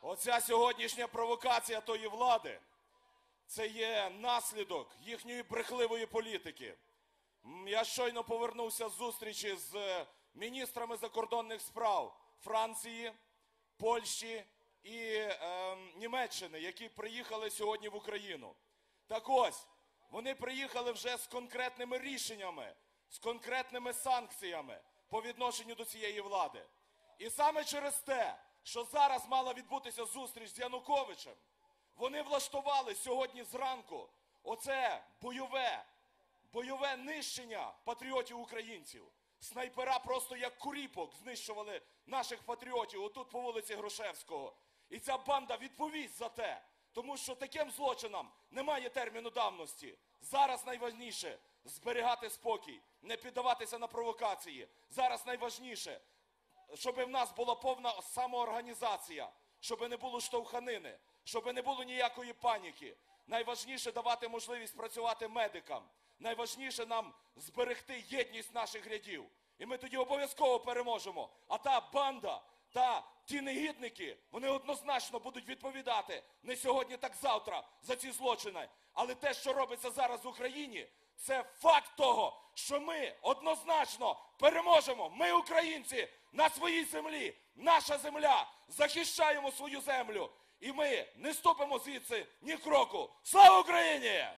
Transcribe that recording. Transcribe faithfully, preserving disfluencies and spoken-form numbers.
Оця сьогоднішня провокація тої влади – це є наслідок їхньої брехливої політики. Я щойно повернувся з зустрічі з міністрами закордонних справ Франції, Польщі і е, Німеччини, які приїхали сьогодні в Україну. Так ось, вони приїхали вже з конкретними рішеннями, з конкретними санкціями по відношенню до цієї влади. І саме через те, що зараз мала відбутися зустріч з Януковичем, вони влаштували сьогодні зранку оце бойове, бойове нищення патріотів-українців. Снайпера просто як куріпок знищували наших патріотів отут по вулиці Грушевського. І ця банда відповість за те, тому що таким злочинам немає терміну давності. Зараз найважніше – зберігати спокій, не піддаватися на провокації. Зараз найважніше – щоб в нас була повна самоорганізація, щоб не було штовханини, щоб не було ніякої паніки. Найважніше – давати можливість працювати медикам. Найважніше нам зберегти єдність наших рядів. І ми тоді обов'язково переможемо. А та банда, та ті негідники, вони однозначно будуть відповідати не сьогодні, так завтра за ці злочини. Але те, що робиться зараз в Україні, це факт того, що ми однозначно переможемо. Ми, українці, на своїй землі, наша земля, захищаємо свою землю. І ми не ступимо звідси ні кроку. Слава Україні!